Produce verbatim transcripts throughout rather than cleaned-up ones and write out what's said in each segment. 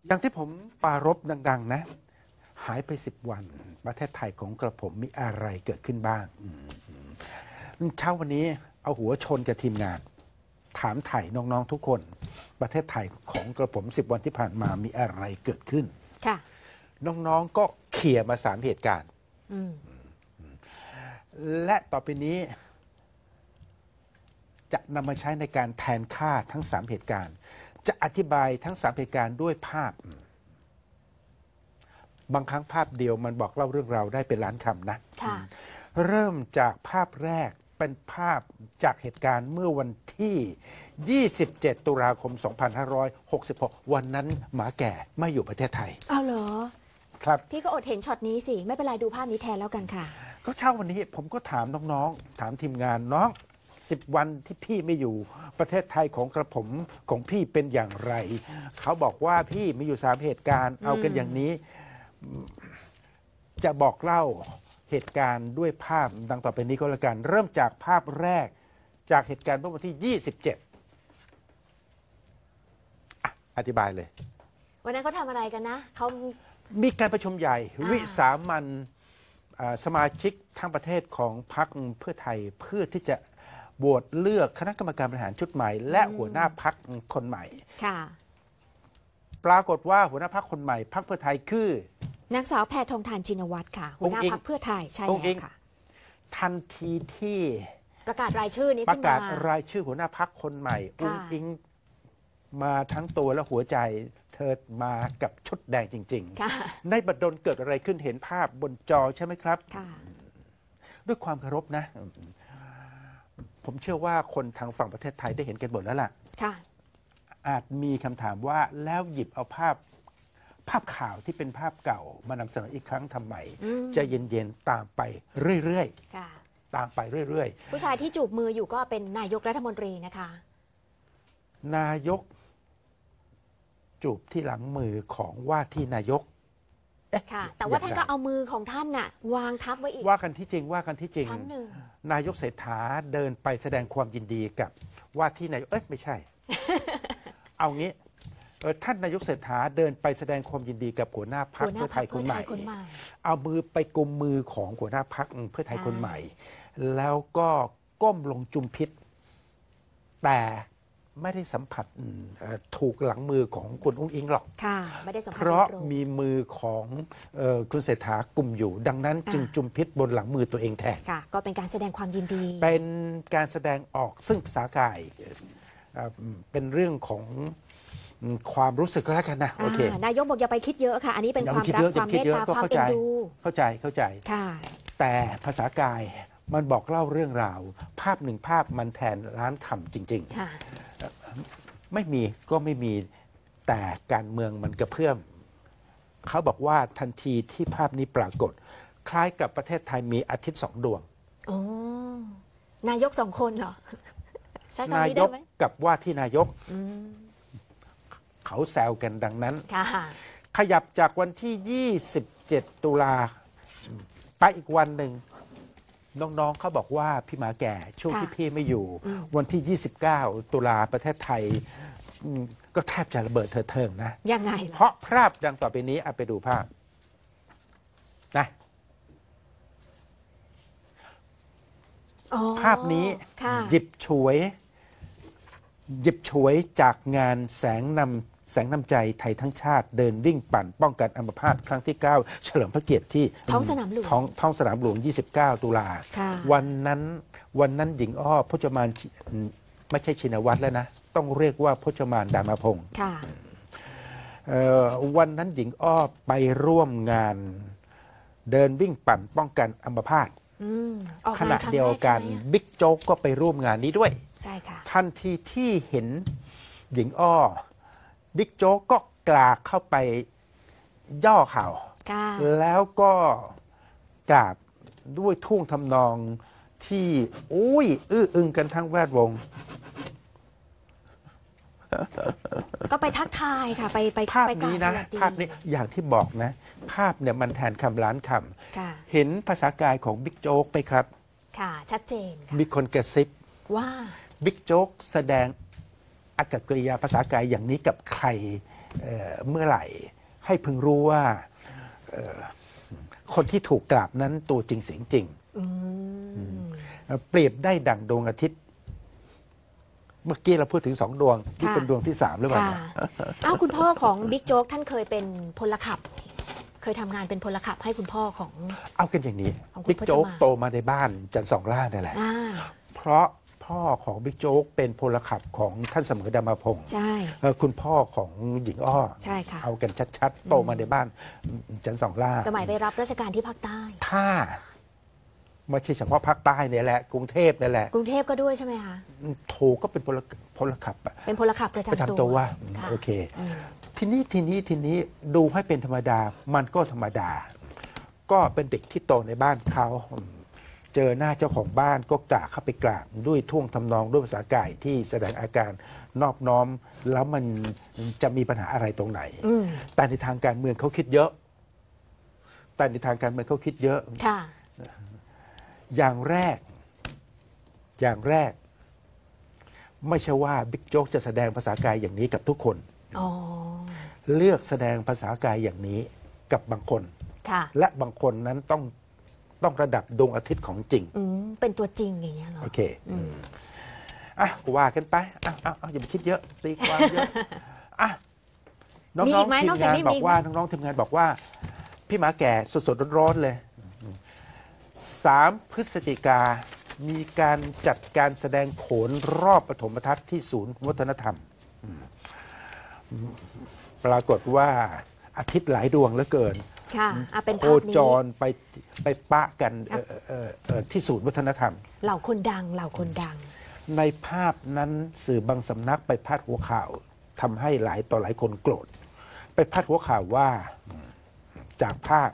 อย่างที่ผมปรารภดังๆนะหายไปสิบวันประเทศไทยของกระผมมีอะไรเกิดขึ้นบ้างเช้าวันนี้เอาหัวชนกับทีมงานถามไถ่น้องๆทุกคนประเทศไทยของกระผมสิบวันที่ผ่านมามีอะไรเกิดขึ้นค่ะน้องๆก็เขี่ยมาสามเหตุการณ์และต่อไปนี้จะนำมาใช้ในการแทนค่าทั้งสามเหตุการณ์จะอธิบายทั้งสามเหตุการณ์ด้วยภาพบางครั้งภาพเดียวมันบอกเล่าเรื่องราวได้เป็นล้านคำนะเริ่มจากภาพแรกเป็นภาพจากเหตุการณ์เมื่อวันที่ยี่สิบเจ็ดตุลาคมสองพันห้าร้อยหกสิบหกวันนั้นหมาแก่ไม่อยู่ประเทศไทยเอาเหรอครับพี่ก็อดเห็นช็อตนี้สิไม่เป็นไรดูภาพนี้แทนแล้วกันค่ะก็เช้าวันนี้ผมก็ถามน้องๆถามทีมงานน้องสิบวันที่พี่ไม่อยู่ประเทศไทยของกระผมของพี่เป็นอย่างไรเขาบอกว่าพี่มีอยู่สามเหตุการณ์เอากันอย่างนี้จะบอกเล่าเหตุการณ์ด้วยภาพดังต่อไปนี้ก็แล้วกันเริ่มจากภาพแรกจากเหตุการณ์เมื่อวันที่ยี่สิบเจ็ดอธิบายเลยวันนั้นเขาทำอะไรกันนะเขามีการประชุมใหญ่วิสามัญสมาชิกทั้งประเทศของพรรคเพื่อไทยเพื่อที่จะโหวตเลือกคณะกรรมการบริหารชุดใหม่และหัวหน้าพรรคคนใหม่ค่ะปรากฏว่าหัวหน้าพรรคคนใหม่พรรคเพื่อไทยคือนางสาวแพทองธารชินวัตรค่ะหัวหน้าพรรคเพื่อไทยใช่แล้วค่ะทันทีที่ประกาศรายชื่อนี้ประกาศรายชื่อหัวหน้าพรรคคนใหม่อุ้งอิงมาทั้งตัวและหัวใจเธอมากับชุดแดงจริงๆในบัดดลเกิดอะไรขึ้นเห็นภาพบนจอใช่ไหมครับด้วยความเคารพนะผมเชื่อว่าคนทางฝั่งประเทศไทยได้เห็นกันหมดแล้วล่ะอาจมีคำถามว่าแล้วหยิบเอาภาพภาพข่าวที่เป็นภาพเก่ามานำเสนออีกครั้งทำไมจะเย็นๆตามไปเรื่อยๆตามไปเรื่อยๆผู้ชายที่จูบมืออยู่ก็เป็นนายกรัฐมนตรีนะคะนายกจูบที่หลังมือของว่าที่นายกค่ะแต่ว่าท่านก็เอามือของท่านน่ะวางทับไว้อีกว่ากันที่จริงว่ากันที่จริงชั้นหนึ่งนายกเศรษฐาเดินไปแสดงความยินดีกับว่าที่นายกเอ้ยไม่ใช่ เอางี้ท่านนายกเศรษฐาเดินไปแสดงความยินดีกับหัวหน้าพรรคเพื่อไทยคนใหม่เอามือไปกุมมือของหัวหน้าพรรคเพื่อไทยคนใหม่แล้วก็ก้มลงจุมพิษแต่ไม่ได้สัมผัสถูกหลังมือของคุณอุ้งอิงหรอกค่ะไม่ได้สัมผัสเพราะมีมือของคุณเศรษฐากุมอยู่ดังนั้นจึงจุมพิษบนหลังมือตัวเองแทนค่ะก็เป็นการแสดงความยินดีเป็นการแสดงออกซึ่งภาษากายเป็นเรื่องของความรู้สึกก็แล้วกันนะโอเคนายกบอกอย่าไปคิดเยอะค่ะอันนี้เป็นความรักความเมตตาความเอ็นดูเข้าใจเข้าใจค่ะแต่ภาษากายมันบอกเล่าเรื่องราวภาพหนึ่งภาพมันแทนล้านคำจริงๆค่ะไม่มีก็ไม่มีแต่การเมืองมันกระเพื่อมเขาบอกว่าทันทีที่ภาพนี้ปรากฏคล้ายกับประเทศไทยมีอาทิตย์สองดวงโอ้นายกสองคนเหรอใช่คำนี้ได้ไหมนายกกับว่าที่นายกเขาแซวกันดังนั้นขยับจากวันที่ยี่สิบเจ็ดตุลาไปอีกวันหนึ่งน้องๆเขาบอกว่าพี่หมาแก่ช่วงที่พี่ไม่อยู่วันที่ยี่สิบเก้าตุลาประเทศไทยก็แทบจะระเบิดเถิดเทิงนะยังไงเพราะภาพดังต่อไปนี้เอาไปดูภาพนะภาพนี้หยิบฉวยหยิบฉวยจากงานแสงนำแสงน้ำใจไทยทั้งชาติเดินวิ่งปั่นป้องกันอัมพาตครั้งที่เก้าเฉลิมพระเกียรติที่ท้องสนามหลวงท้องท้องสนามหลวงยี่สิบเก้าตุลาวันนั้นวันนั้นหญิงอ้อพจมานไม่ใช่ชินวัตรแล้วนะต้องเรียกว่าพจมานดามาพงศ์วันนั้นหญิงอ้อไปร่วมงานเดินวิ่งปั่นป้องกันอัมพาตขณะเดียวกันบิ๊กโจ๊กก็ไปร่วมงานนี้ด้วยทันทีที่เห็นหญิงอ้อบิ๊กโจ๊กก็กราบเข้าไปย่อเข่าแล้วก็กราบด้วยท่วงทำนองที่อุ้ยอื้ออึงกันทั้งแวดวงก็ไปทักทายค่ะไปไปภาพนี้นะภาพนี้อย่างที่บอกนะภาพเนี่ยมันแทนคำล้านคำเห็นภาษากายของบิ๊กโจ๊กไหมครับค่ะชัดเจนมีคนกระซิบว่าบิ๊กโจ๊กแสดงอากัปกิริยาภาษากายอย่างนี้กับใครเอ่อเมื่อไหร่ให้พึงรู้ว่าเอ่อคนที่ถูกกราบนั้นตัวจริงเสียงจริงอืมเปรียบได้ดั่งดวงอาทิตย์ เมื่อกี้เราพูดถึงสองดวงที่ค่ะเป็นดวงที่สามหรือเปล่าค่ะอ้าวคุณพ่อของบิ๊กโจ๊กท่านเคยเป็นพลขับ เคยทำงานเป็นพลขับให้คุณพ่อของเอากันอย่างนี้ของคุณบิ๊กโจ๊กพจมานโตมาในบ้านจันทร์สองล่านั่นแหละอ่าเพราะพ่อของบิ๊กโจ๊กเป็นพลขับของท่านเสมอดามาพงศ์ใช่เอ่อคุณพ่อของหญิงอ้อใช่ค่ะเอากันชัดๆ โตมาในบ้านจันทร์สองล่าสมัยไปรับราชการที่ภาคใต้ถ้าไม่ใช่เฉพาะภาคใต้เนี่ยแหละ กรุงเทพเนี่ยแหละกรุงเทพก็ด้วยใช่ไหมคะโทก็เป็นพลพลขับอะเป็นพลขับประประจำจำตัตัววว่าค่ะโอเคอืมทีนี้ทีนี้ทีนี้ดูให้เป็นธรรมดา มันก็ธรรมดา ก็เป็นเด็กที่โตในบ้านเขาอืมเจอหน้าเจ้าของบ้านก็กราบเข้าไปกราบด้วยท่วงทำนองด้วยภาษากายที่แสดงอาการนอบน้อม แล้วมันจะมีปัญหาอะไรตรงไหนอืมแต่ในทางการเมืองเขาคิดเยอะ แต่ในทางการเมืองเขาคิดเยอะค่ะอย่างแรก อย่างแรก ไม่ใช่ว่าบิ๊กโจ๊กจะแสดงภาษากายอย่างนี้กับทุกคนอ๋อเลือกแสดงภาษากายอย่างนี้กับบางคนค่ะและบางคนนั้นต้องต้องระดับดวงอาทิตย์ของจริงอืม เป็นตัวจริงอย่างเงี้ยเหรอโอเคอ่ะว่ากันไปอ่ะอ่ะอ่ะอย่าไปคิดเยอะตีความเยอะอ่ะน้มีออีงกไหมๆทีนมอกจากงานนี้บมีออีกกไหมว่าน้องๆทีมงานบอกว่า พี่หมาแก่สดๆร้อนๆเลยสามพฤศจิกามีการจัดการแสดงโขนรอบปฐมทัศน์ที่ศูนย์วัฒนธรรมอืมปรากฏว่าอาทิตย์หลายดวงเหลือเกินค่ะอ่ะเป็นโคภาพนี้จรไปไปปะกันเอ่อเอ่อเอ่อที่ศูนย์วัฒนธรรมเหล่าคนดัง เหล่าคนดังในภาพนั้นสื่อบางสำนักไปพาดหัวข่าวทำให้หลายต่อหลายคนโกรธ ไปพาดหัวข่าวว่าจากภาพ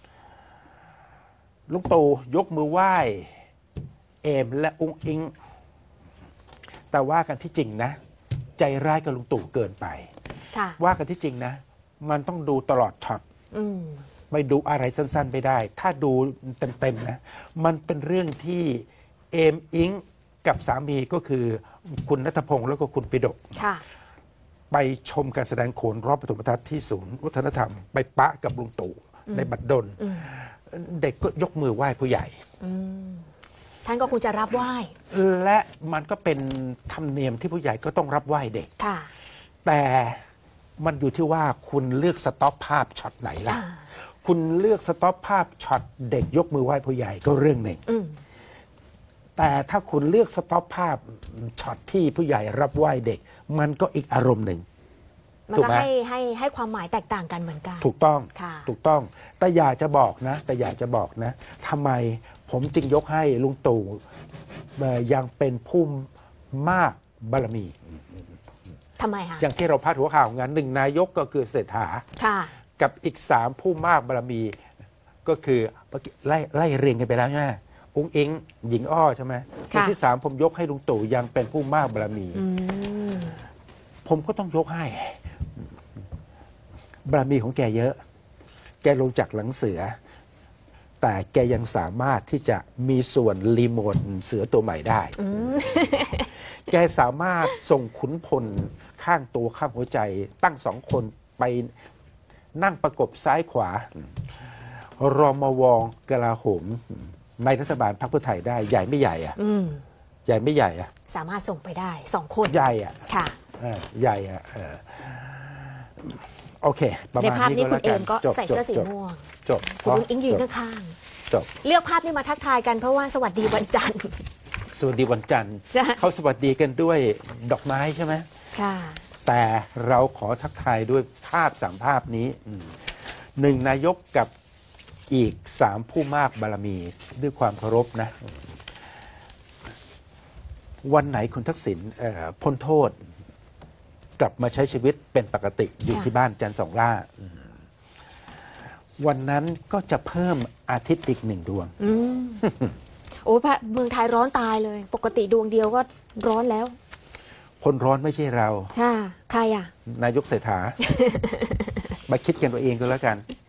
ลุงตู่ยกมือไหว้เอมและอุ้งอิง แต่ว่ากันที่จริงนะ ใจร้ายกับลุงตู่เกินไปค่ะว่ากันที่จริงนะ มันต้องดูตลอดช็อตอืมไม่ดูอะไรสั้นๆไม่ได้ ถ้าดูเต็มๆนะ มันเป็นเรื่องที่เอมอิงกับสามีก็คือคุณณัฐพงศ์แล้วก็คุณปิดกค่ะไปชมการแสดงโขนรอบปฐมทัศน์ที่ศูนย์วัฒนธรรม ไปปะกับลุงตู่ในบัดดลอืมเด็กก็ยกมือไหว้ผู้ใหญ่อืม ท่านก็คงจะรับไหว้และมันก็เป็นธรรมเนียมที่ผู้ใหญ่ก็ต้องรับไหว้เด็กค่ะแต่มันอยู่ที่ว่าคุณเลือกสต็อปภาพช็อตไหนล่ะอ่าคุณเลือกสต็อปภาพช็อตเด็กยกมือไหว้ผู้ใหญ่ก็เรื่องหนึ่งอืมแต่ถ้าคุณเลือกสต็อปภาพช็อตที่ผู้ใหญ่รับไหว้เด็ก มันก็อีกอารมณ์หนึ่งมันถูกก็ไหมให้ให้ให้ความหมายแตกต่างกันเหมือนกันถูกต้องค่ะถูกต้อง แต่อยากจะบอกนะ แต่อยากจะบอกนะทำไมผมจึงยกให้ลุงตู่เอ่อยังเป็นผู้มากบารมีทำไมคะอย่างที่เราพาดหัวข่าวงานหนึ่งนายกก็คือเศรษฐาค่ะกับอีกสามผู้มากบารมี ก็คือเมื่อกี้ไล่ไล่เรียงกันไปแล้วใช่ไหมอุ้งอิง หญิงอ้อใช่ไหมคนที่สามผมยกให้ลุงตู่ยังเป็นผู้มากบารมีอืมผมก็ต้องยกให้ บารมีของแกเยอะ แกลงจากหลังเสือ แต่แกยังสามารถที่จะมีส่วนรีโมทเสือตัวใหม่ได้อืมแกสามารถส่งขุนพลข้างตัวข้างหัวใจ ตั้งสองคนไปนั่งประกบซ้ายขวา รอมวงกลาโหม ในรัฐบาลพรรคเพื่อไทยได้ ใหญ่ไม่ใหญ่อะอืมใหญ่ไม่ใหญ่อะสามารถส่งไปได้สองคนใหญ่อะค่ะเออใหญ่อะเออโอเค ประในมาณภาพนี้นี้ก็คุแล้วณเอกันมก็จบใส่จบเสื้อสีจบม่วงจบคุณอุ้งอิงยืนจบข้างจบๆเลือกภาพนี้มาทักทายกันเพราะว่าสวัสดีวันจันทร์สวัสดีวันจันทร์ใช่เขาสวัสดีกันด้วยดอกไม้ใช่ไหมค่ะแต่เราขอทักทายด้วยภาพสามภาพนี้อืมหนึ่งนายกกับอีกสามผู้มากบารมีด้วยความเคารพนะ วันไหนคุณทักษิณเอ่อพ้นโทษ กลับมาใช้ชีวิตเป็นปกติอยู่ค่ะที่บ้านจันทร์สองล่าอืมวันนั้นก็จะเพิ่มอาทิตย์อีกหนึ่งดวงอืม โอ้ยพระเมืองไทยร้อนตายเลย ปกติดวงเดียวก็ร้อนแล้วคนร้อนไม่ใช่เราค่ะ ใครอ่ะนายกเศรษฐา มาคิดกันตัวเองก็แล้วกัน